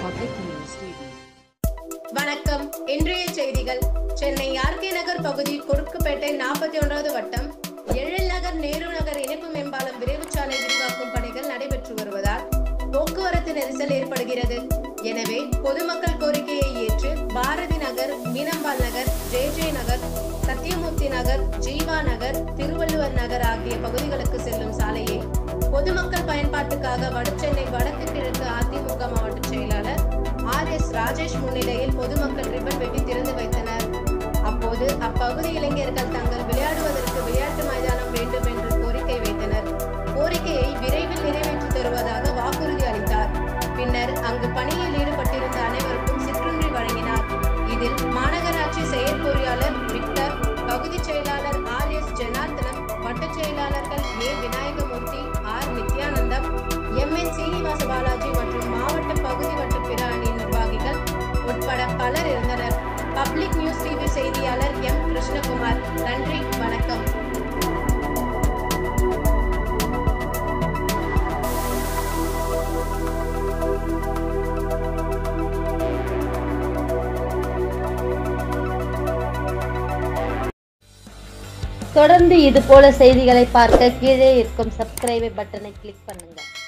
Public News TV. வணக்கம். இன்றைய செய்திகள். சென்னை ஆர்கே நகர் பகுதி கொடுக்குப்பேட்டை 41வது வட்டம் எழில் நகர் நேரு நகர் இணைப்பு மேம்பாலம் விரைவுச்சாலை விரிவாக்கும் பணிகள் நடைபெற்று வருவதால் போக்குவரத்து நெரிசல் ஏற்படுகிறது. எனவே பொதுமக்கள் கோரிக்கையை ஏற்று பாரதி நகர், மீனம்பாள் நகர், ஜே நகர், சத்தியமூர்த்தி நகர், ஜீவா நகர், திருவள்ளுவர் நகர் ஆகிய பகுதிகளுக்கு செல்லும் சாலையை பொதுமக்கள் பயன்பாட்டுக்காக வடசென்னை வடக்கு கிழக்கு அதிமுக மாவட்ட செயலாளர் RS ராஜேஷ் முன்னிலையில் பொதுமக்கள் ரிப்பன் வெட்டி திறந்து வைத்தனர். அப்போது அப்பகுதி இளைஞர்கள் தங்கள் விளையாடுவதற்கு விளையாட்டு மைதானம் வேண்டும் என்று கோரிக்கை வைத்தனர். கோரிக்கையை விரைவில் நிறைவேற்றி தருவதாக வாக்குறுதி அளித்தார். பின்னர் அங்கு பணியில் ஈடுபட்டிருந்த அனைவருக்கும் சிற்றுண்டி வழங்கினார். இதில் மாநகராட்சி செயற்பொறியாளர் விக்டர், பகுதி செயலாளர் RS ஜனார்த்தனம், வட்ட செயலாளர்கள் A Vinayagamoorthy, R Nithyanandam, MN Srinivasa Balaji மற்றும் மாவட்ட பகுதி வட்ட பிற அணி நிர்வாகிகள் உட்பட பலர் இருந்தனர். பப்ளிக் நியூஸ் டிவி செய்தியாளர் M கிருஷ்ணகுமார். நன்றி, வணக்கம். தொடர்ந்து இது போல செய்திகளை பார்க்க கீழே இருக்கும் சப்ஸ்கிரைப் பட்டனை கிளிக் பண்ணுங்க.